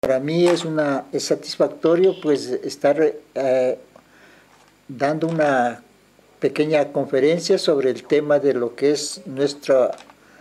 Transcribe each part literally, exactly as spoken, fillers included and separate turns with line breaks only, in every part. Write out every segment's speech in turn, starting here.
Para mí es, una, es satisfactorio pues estar eh, dando una pequeña conferencia sobre el tema de lo que es nuestra,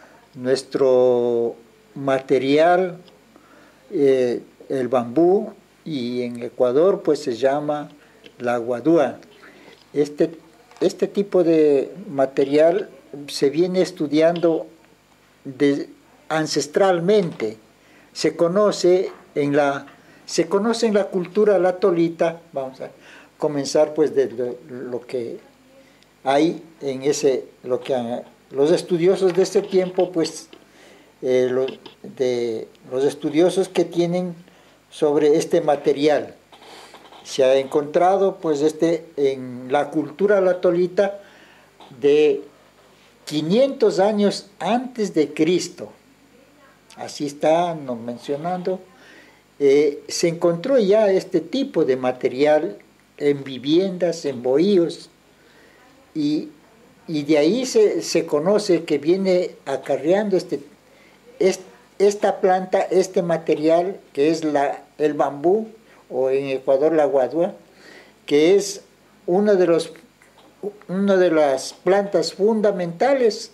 nuestro material, eh, el bambú, y en Ecuador pues se llama la guadúa. Este, este tipo de material se viene estudiando de, ancestralmente, se conoce en la se conoce en la cultura latolita. Vamos a comenzar pues de lo, lo que hay en ese, lo que han, los estudiosos de este tiempo, pues eh, lo, de los estudiosos que tienen sobre este material. Se ha encontrado pues este en la cultura latolita de quinientos años antes de Cristo. Así están mencionando. Eh, se encontró ya este tipo de material en viviendas, en bohíos, y, y de ahí se, se conoce que viene acarreando este, este, esta planta, este material que es la, el bambú, o en Ecuador la guadúa, que es uno de los, una de las plantas fundamentales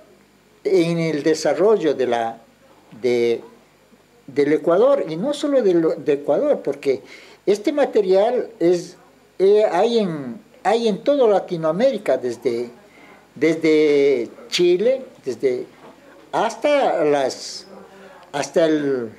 en el desarrollo de la, de, del Ecuador, y no solo de, de Ecuador, porque este material es, eh, hay, en, hay en toda Latinoamérica, desde, desde Chile, desde hasta, las, hasta, el,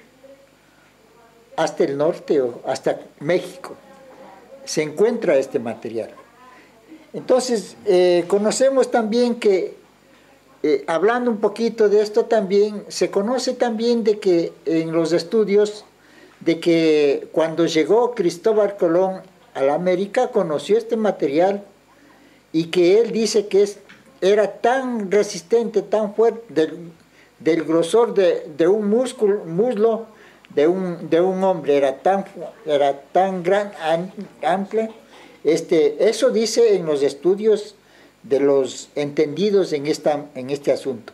hasta el norte, o hasta México, se encuentra este material. Entonces, eh, conocemos también que Eh, hablando un poquito de esto también, se conoce también de que en los estudios, de que cuando llegó Cristóbal Colón a la América, conoció este material, y que él dice que es, era tan resistente, tan fuerte, del, del grosor de, de un músculo, muslo de un, de un hombre, era tan, era tan gran, amplio. Este, eso dice en los estudios de los entendidos en, esta, en este asunto.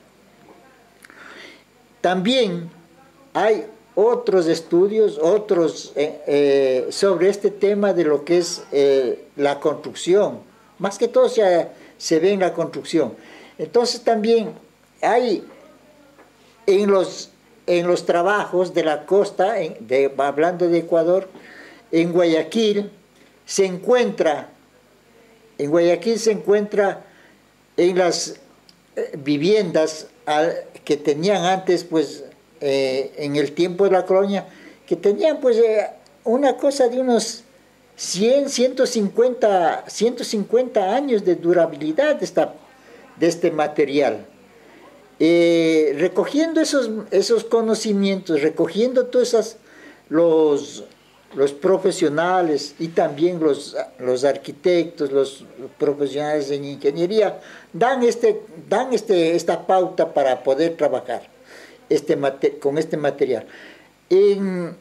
También hay otros estudios, otros eh, eh, sobre este tema de lo que es eh, la construcción, más que todo se, se ve en la construcción. Entonces también hay en los, en los trabajos de la costa, en, de, hablando de Ecuador, en Guayaquil se encuentra En Guayaquil se encuentra en las viviendas que tenían antes, pues, eh, en el tiempo de la colonia, que tenían, pues, eh, una cosa de unos cien, ciento cincuenta, ciento cincuenta años de durabilidad de, esta, de este material. Eh, recogiendo esos, esos conocimientos, recogiendo todos esos, los... los profesionales y también los, los arquitectos, los profesionales en ingeniería, dan, este, dan este, esta pauta para poder trabajar este, con este material. En,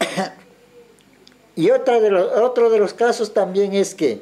y otra de los, otro de los casos también es que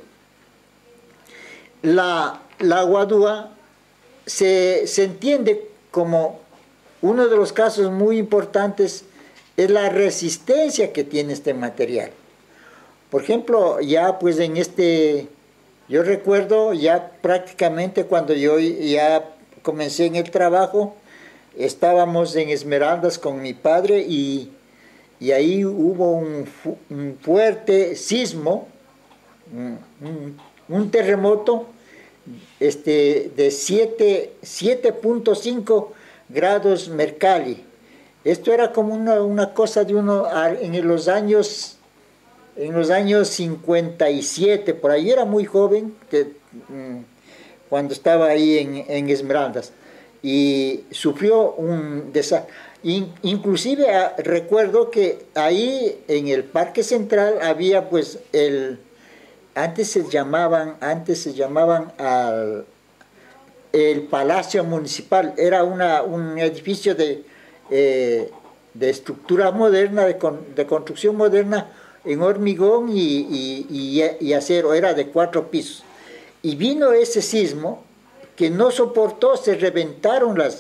la, la guadúa se, se entiende como uno de los casos muy importantes, es la resistencia que tiene este material. Por ejemplo, ya pues en este, yo recuerdo ya prácticamente cuando yo ya comencé en el trabajo, estábamos en Esmeraldas con mi padre, y, y ahí hubo un, un fuerte sismo, un, un terremoto este, de siete punto cinco grados Mercalli. Esto era como una, una cosa de uno en los años, en los años cincuenta y siete, por ahí era muy joven, que, cuando estaba ahí en, en Esmeraldas, y sufrió un desastre. In, inclusive a, recuerdo que ahí en el Parque Central había pues el, antes se llamaban, antes se llamaban al, el Palacio Municipal, era una, un edificio de Eh, de estructura moderna, de, con, de construcción moderna, en hormigón y, y, y, y acero, era de cuatro pisos. Y vino ese sismo que no soportó, se reventaron las,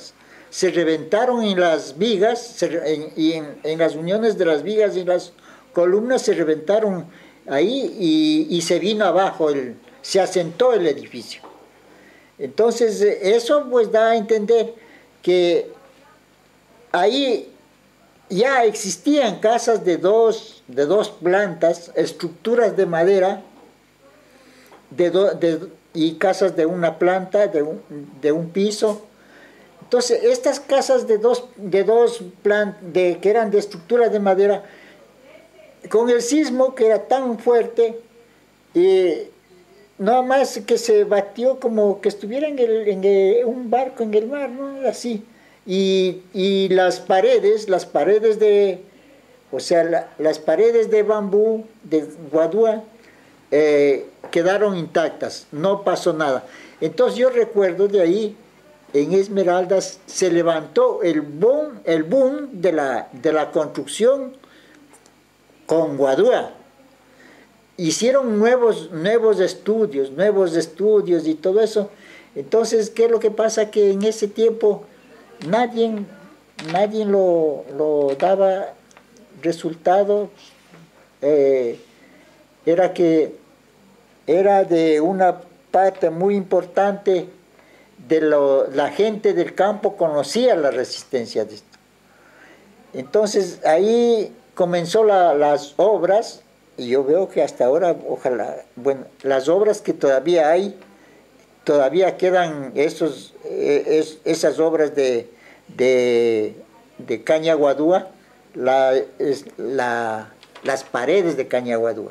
se reventaron en las vigas, se, en, y en, en las uniones de las vigas y las columnas se reventaron ahí y, y se vino abajo, el, se asentó el edificio. Entonces eso pues da a entender que ahí ya existían casas de dos, de dos plantas, estructuras de madera, de do, de, y casas de una planta, de un, de un piso. Entonces, estas casas de dos, de dos plantas, de, que eran de estructuras de madera, con el sismo que era tan fuerte, eh, nada más que se batió como que estuviera en, el, en el, un barco en el mar, ¿no? Así. Y, y las paredes, las paredes de, o sea, la, las paredes de bambú, de guadúa, eh, quedaron intactas, no pasó nada. Entonces yo recuerdo de ahí, en Esmeraldas, se levantó el boom, el boom de la, de la construcción con guadúa. Hicieron nuevos, nuevos estudios, nuevos estudios y todo eso. Entonces, ¿qué es lo que pasa? Que en ese tiempo nadie, nadie lo, lo daba resultado. Eh, era que era de una parte muy importante de lo, la gente del campo conocía la resistencia de esto. Entonces ahí comenzó la, las obras, y yo veo que hasta ahora, ojalá, bueno, las obras que todavía hay, todavía quedan esos, eh, es, esas obras de, de, de caña guadúa, la, es, la, las paredes de caña guadúa.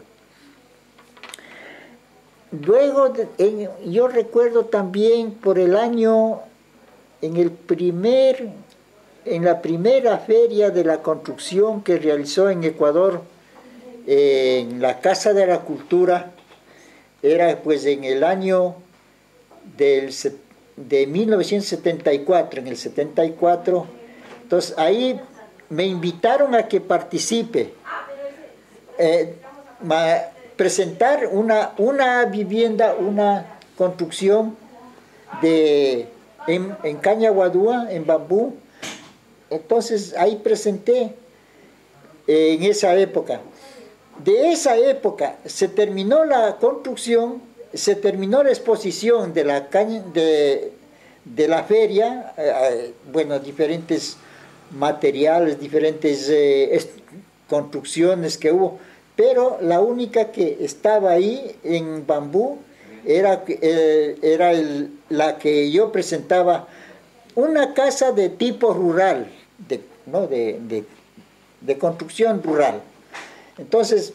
Luego, en, yo recuerdo también por el año, en, el primer, en la primera feria de la construcción que realizó en Ecuador, eh, en la Casa de la Cultura, era pues en el año del, de mil novecientos setenta y cuatro, en el setenta y cuatro, entonces ahí me invitaron a que participe. Eh, ma, presentar una, una vivienda, una construcción de, en, en caña guadúa, en bambú. Entonces ahí presenté eh, en esa época. De esa época se terminó la construcción, se terminó la exposición de la, caña, de, de la feria, eh, bueno, diferentes materiales, diferentes eh, construcciones que hubo, pero la única que estaba ahí en bambú era, eh, era el, la que yo presentaba, una casa de tipo rural, de, ¿no? de, de, de construcción rural. Entonces,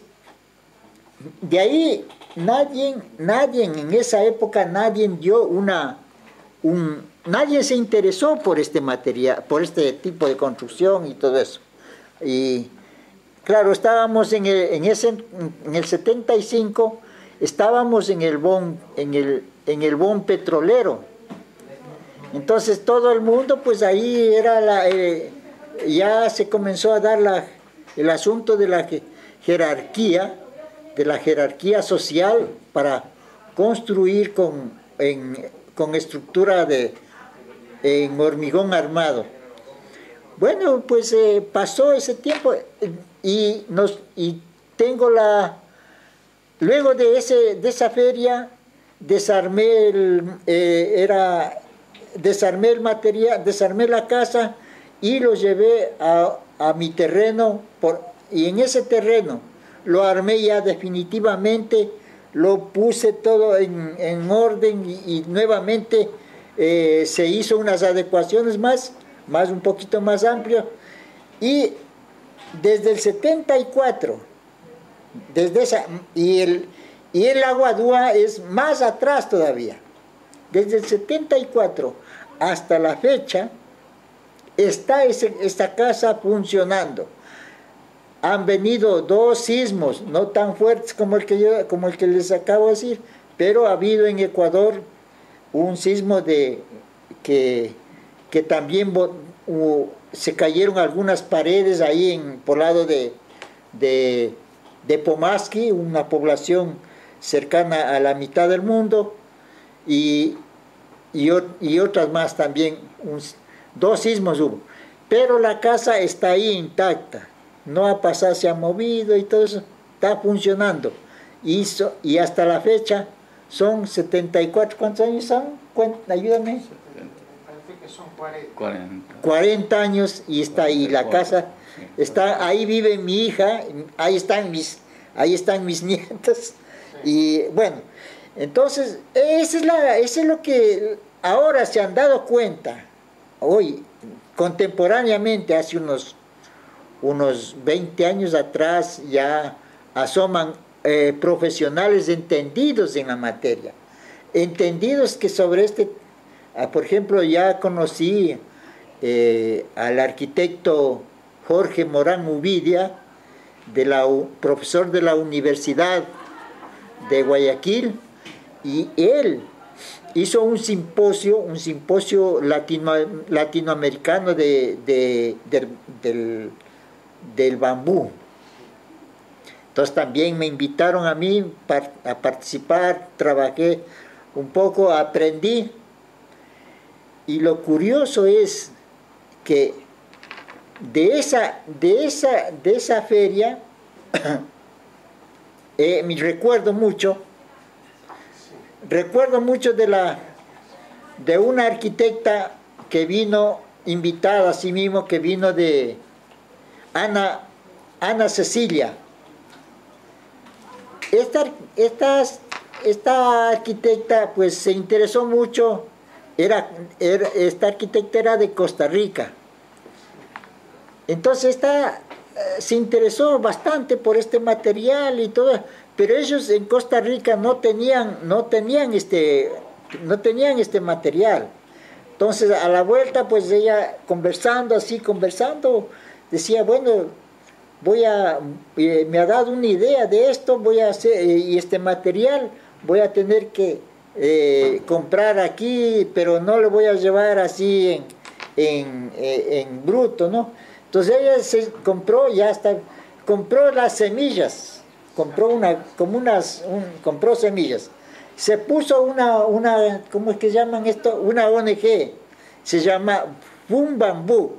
de ahí nadie, nadie en esa época, nadie dio una, un, nadie se interesó por este material, por este tipo de construcción y todo eso. Y claro, estábamos en el, en ese, en el setenta y cinco, estábamos en el boom, en el, en el boom petrolero. Entonces todo el mundo, pues ahí era la, eh, ya se comenzó a dar la, el asunto de la jerarquía, de la jerarquía social para construir con, en, con estructura de en hormigón armado. Bueno, pues eh, pasó ese tiempo y, nos, y tengo la... Luego de, ese, de esa feria desarmé el, eh, era, desarmé el material, desarmé la casa y lo llevé a, a mi terreno por, y en ese terreno lo armé ya definitivamente, lo puse todo en, en orden y, y nuevamente eh, se hizo unas adecuaciones más, más un poquito más amplio, y desde el setenta y cuatro, desde esa, y el, y el Aguadúa es más atrás todavía, desde el setenta y cuatro hasta la fecha está ese, esta casa funcionando. Han venido dos sismos, no tan fuertes como el que yo, como el que les acabo de decir, pero ha habido en Ecuador un sismo de que, que también uh, se cayeron algunas paredes ahí en, por lado de, de, de Pomasqui, una población cercana a la mitad del mundo, y, y, y otras más también, un, dos sismos hubo, pero la casa está ahí intacta, no ha pasado, se ha movido y todo eso, está funcionando. Y, so, y hasta la fecha son setenta y cuatro, ¿cuántos años son? Ayúdame.
Parece que son cuarenta.
cuarenta.
cuarenta años y está ahí la casa, está, ahí vive mi hija, ahí están mis, ahí están mis nietos. Y bueno, entonces, esa es la, eso es lo que ahora se han dado cuenta, hoy, contemporáneamente, hace unos, unos veinte años atrás, ya asoman eh, profesionales entendidos en la materia, entendidos que sobre este, ah, por ejemplo, ya conocí eh, al arquitecto Jorge Morán Uvidia, de la, profesor de la Universidad de Guayaquil, y él hizo un simposio, un simposio latino, latinoamericano de, de, de, del, del bambú. Entonces también me invitaron a mí a participar, trabajé un poco, aprendí, y lo curioso es que de esa, de esa, de esa feria eh, me recuerdo mucho, recuerdo mucho de, la, de una arquitecta que vino, invitada a sí mismo, que vino de Ana, Ana Cecilia. Esta, esta, esta arquitecta pues se interesó mucho, era, era, esta arquitecta era de Costa Rica. Entonces esta, eh, se interesó bastante por este material y todo, pero ellos en Costa Rica no tenían, no tenían, este, no tenían este material. Entonces a la vuelta pues ella conversando así, conversando, decía, bueno, voy a, eh, me ha dado una idea de esto, voy a hacer, eh, y este material voy a tener que eh, comprar aquí, pero no lo voy a llevar así en, en, eh, en bruto, ¿no? Entonces ella se compró, ya está, compró las semillas, compró una, como unas, un, compró semillas, se puso una, una, ¿cómo es que llaman esto? Una O N G, se llama Fun Bambú.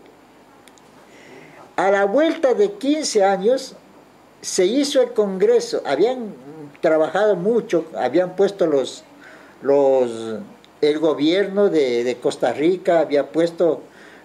A la vuelta de quince años se hizo el congreso, habían trabajado mucho, habían puesto los, los el gobierno de, de Costa Rica, había puesto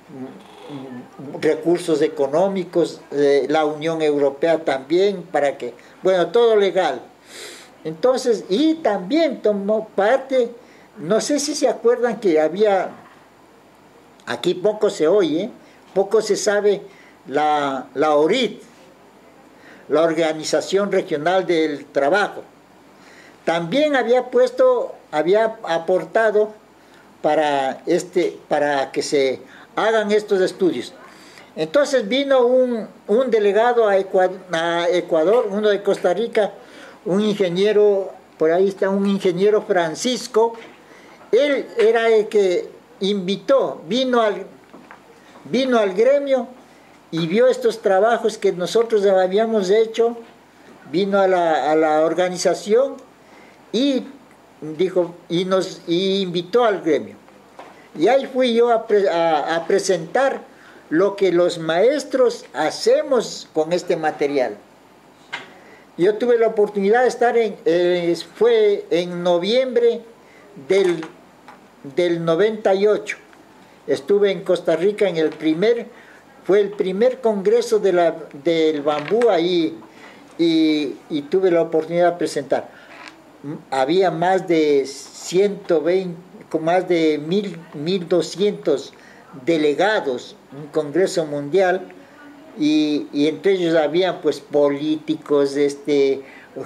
recursos económicos, eh, la Unión Europea también, para que, bueno, todo legal. Entonces, y también tomó parte, no sé si se acuerdan que había, aquí poco se oye, poco se sabe, la, la O R I T, la Organización Regional del Trabajo, también había puesto, había aportado para, este, para que se hagan estos estudios. Entonces vino un, un delegado a Ecuador, a Ecuador, uno de Costa Rica, un ingeniero, por ahí está un ingeniero Francisco, él era el que invitó, vino al, vino al gremio y vio estos trabajos que nosotros habíamos hecho, vino a la, a la organización y dijo, y nos y invitó al gremio. Y ahí fui yo a, pre, a, a presentar lo que los maestros hacemos con este material. Yo tuve la oportunidad de estar en, eh, fue en noviembre del, del noventa y ocho. Estuve en Costa Rica en el primer, fue el primer congreso de la, del bambú ahí, y, y tuve la oportunidad de presentar. Había más de ciento veinte, con más de mil doscientos delegados, un congreso mundial, y, y entre ellos habían pues políticos, este,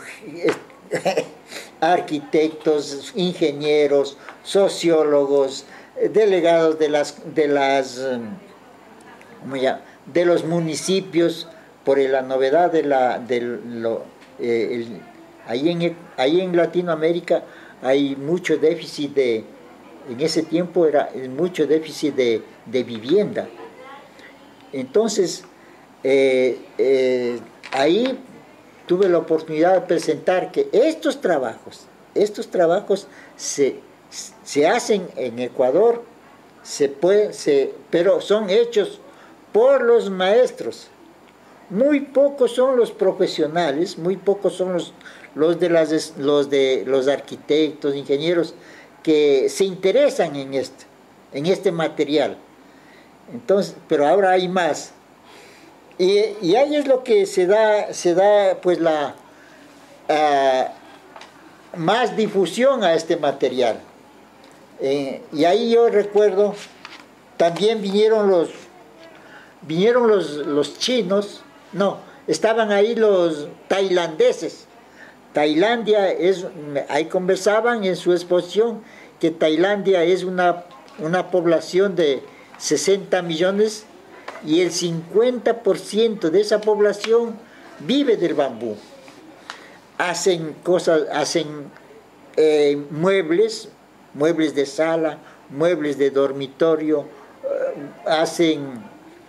arquitectos, ingenieros, sociólogos, delegados de las, de las, ¿cómo se llama?, de los municipios, por la novedad de la, de lo, eh, el, ahí, en, ahí en Latinoamérica hay mucho déficit de, en ese tiempo era mucho déficit de, de vivienda. Entonces, eh, eh, ahí tuve la oportunidad de presentar que estos trabajos, estos trabajos se, se hacen en Ecuador se puede, se, pero son hechos por los maestros. Muy pocos son los profesionales, muy pocos son los, los, de, las, los de los arquitectos, ingenieros, que se interesan en este, en este material. Entonces, pero ahora hay más. Y, y ahí es lo que se da, se da pues la uh, más difusión a este material. Eh, y ahí yo recuerdo, también vinieron los, vinieron los, los chinos, no, estaban ahí los tailandeses. Tailandia es, ahí conversaban en su exposición que Tailandia es una, una población de sesenta millones y el cincuenta por ciento de esa población vive del bambú. Hacen cosas, hacen eh, muebles, muebles de sala, muebles de dormitorio, eh, hacen,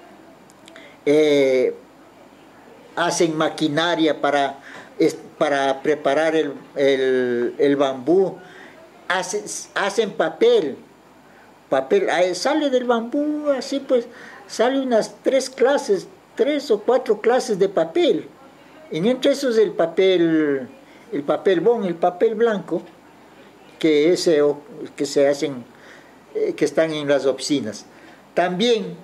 eh, hacen maquinaria para, para preparar el, el, el bambú, hacen, hacen papel, papel, sale del bambú, así pues, sale unas tres clases, tres o cuatro clases de papel. Y entre esos el papel, el papel bon, el papel blanco, que, ese, que se hacen, que están en las oficinas. También,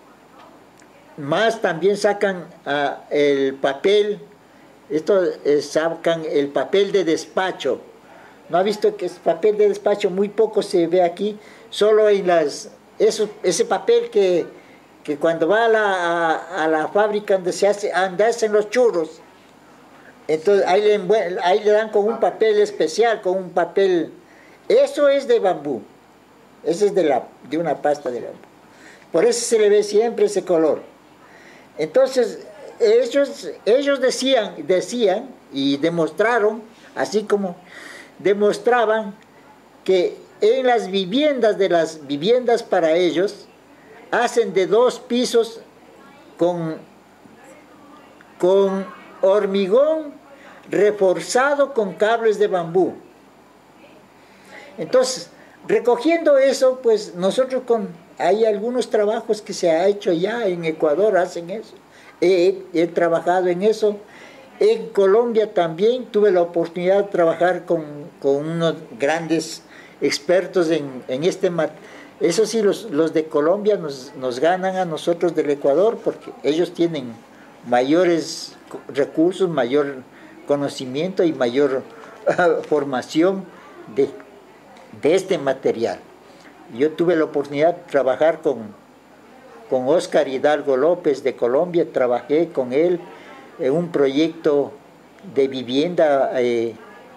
más también sacan uh, el papel, esto eh, sacan el papel de despacho. ¿No ha visto que es papel de despacho? Muy poco se ve aquí, solo en las, eso, ese papel que, que cuando va a la, a, a la fábrica donde se hace, donde hacen los churros, entonces ahí le, ahí le dan con un papel especial, con un papel, eso es de bambú, ese es de, la, de una pasta de bambú, por eso se le ve siempre ese color. Entonces ellos, ellos decían, decían y demostraron, así como demostraban que en las viviendas de las viviendas para ellos hacen de dos pisos con, con hormigón reforzado con cables de bambú. Entonces, recogiendo eso, pues nosotros con, hay algunos trabajos que se ha hecho ya en Ecuador, hacen eso. He, he trabajado en eso. En Colombia también tuve la oportunidad de trabajar con, con unos grandes expertos en, en este material. Eso sí, los, los de Colombia nos, nos ganan a nosotros del Ecuador porque ellos tienen mayores recursos, mayor conocimiento y mayor uh, formación de, de este material. Yo tuve la oportunidad de trabajar con, con Óscar Hidalgo López de Colombia, trabajé con él en un proyecto de vivienda eh,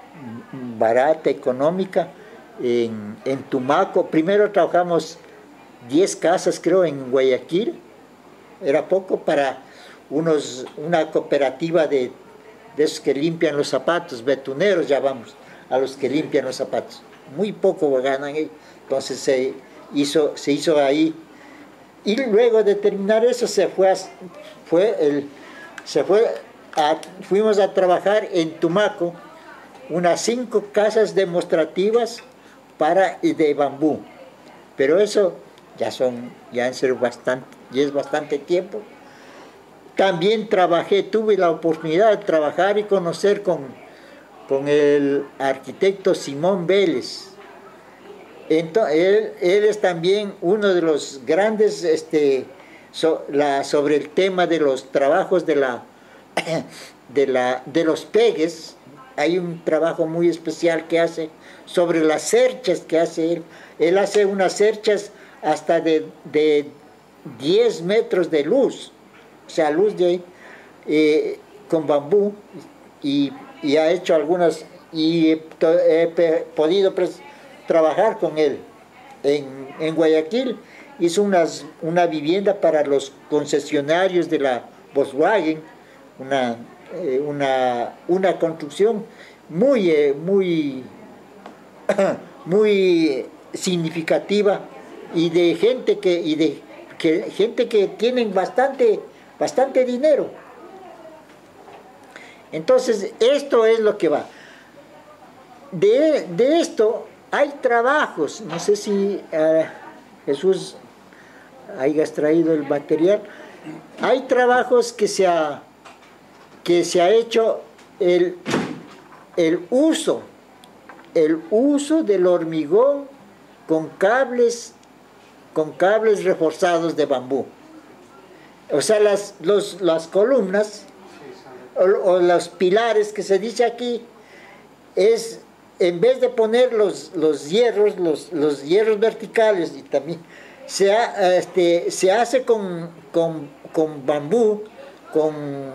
barata, económica, en, en Tumaco. Primero trabajamos diez casas, creo, en Guayaquil, era poco para unos, una cooperativa de, de esos que limpian los zapatos, betuneros llamamos a los que limpian los zapatos. Muy poco ganan ellos. Entonces se hizo, se hizo ahí. Y luego de terminar eso se fue, a, fue el, se fue a, fuimos a trabajar en Tumaco, unas cinco casas demostrativas para, de bambú. Pero eso ya son, ya han sido bastante, ya es bastante tiempo. También trabajé, tuve la oportunidad de trabajar y conocer con, con el arquitecto Simón Vélez. Entonces, él, él es también uno de los grandes, este, so, la, sobre el tema de los trabajos de, la, de, la, de los pegues. Hay un trabajo muy especial que hace sobre las cerchas que hace él. Él hace unas cerchas hasta de, de diez metros de luz, o sea, luz de ahí, eh, con bambú, y, y ha hecho algunas, y he, he podido trabajar con él. En, en Guayaquil hizo unas, una vivienda para los concesionarios de la Volkswagen, una, eh, una, una construcción muy, eh, muy, muy significativa, y de gente que, y de, que, gente que tienen bastante, bastante dinero. Entonces, esto es lo que va. De, de esto hay trabajos, no sé si uh, Jesús haya extraído el material. Hay trabajos que se ha, que se ha hecho el, el uso, el uso del hormigón con cables, con cables reforzados de bambú. O sea, las, los, las columnas o, o los pilares que se dice aquí, es en vez de poner los, los hierros, los, los hierros verticales, y también se, ha, este, se hace con, con, con bambú, con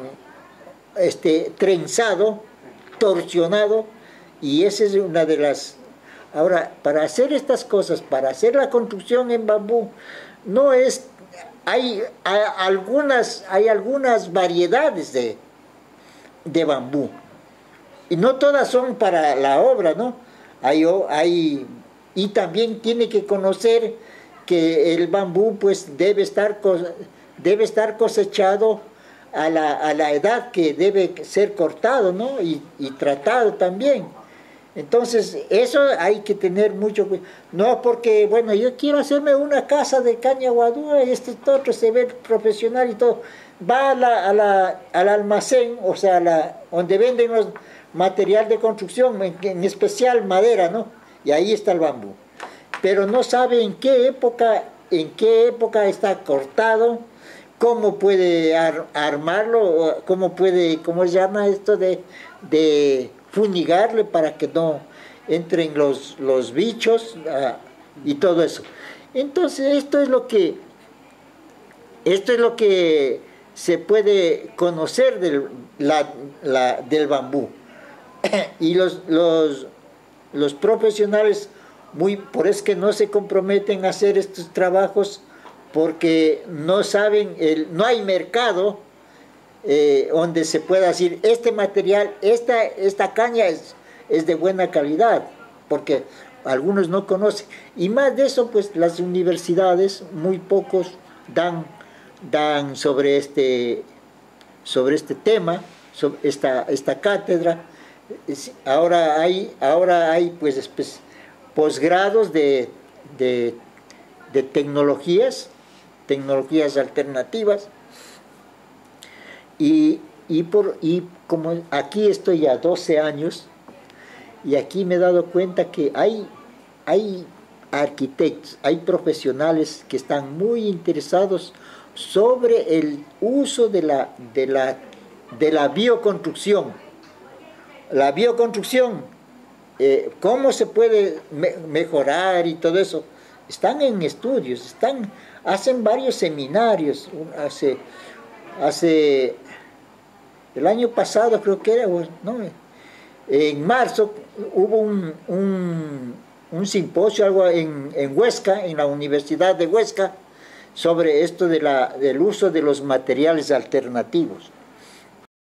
este, trenzado, torsionado, y esa es una de las... Ahora, para hacer estas cosas, para hacer la construcción en bambú, no es... Hay, hay, algunas, hay algunas variedades de, de bambú, y no todas son para la obra, ¿no? Hay, hay, y también tiene que conocer que el bambú pues debe estar, debe estar cosechado a la, a la edad que debe ser cortado, ¿no? Y, y tratado también. Entonces, eso hay que tener mucho cuidado. No porque, bueno, yo quiero hacerme una casa de caña guadúa y este otro se ve profesional y todo. Va a la, a la, al almacén, o sea, a la, donde venden los material de construcción, en, en especial madera, ¿no? Y ahí está el bambú. Pero no sabe en qué época, en qué época está cortado, cómo puede ar, armarlo, cómo puede, ¿cómo se llama esto de... de funigarle para que no entren los, los bichos uh, y todo eso. Entonces esto es lo que esto es lo que se puede conocer del, la, la, del bambú. Y los, los, los profesionales, muy, por eso que no se comprometen a hacer estos trabajos, porque no saben, el, no hay mercado Eh, donde se pueda decir, este material, esta, esta caña es, es de buena calidad, porque algunos no conocen. Y más de eso, pues las universidades, muy pocos dan, dan sobre, este, sobre este tema, sobre esta, esta cátedra. Ahora hay, ahora hay pues, posgrados de, de, de tecnologías, tecnologías alternativas. Y, y, por, y como aquí estoy ya doce años, y aquí me he dado cuenta que hay, hay arquitectos, hay profesionales que están muy interesados sobre el uso de la, de la, de la bioconstrucción. La bioconstrucción, eh, cómo se puede me, mejorar y todo eso. Están en estudios, están, hacen varios seminarios, hace... Hace el año pasado, creo que era, ¿no? En marzo hubo un, un, un simposio algo en, en Huesca, en la Universidad de Huesca, sobre esto de la, del uso de los materiales alternativos.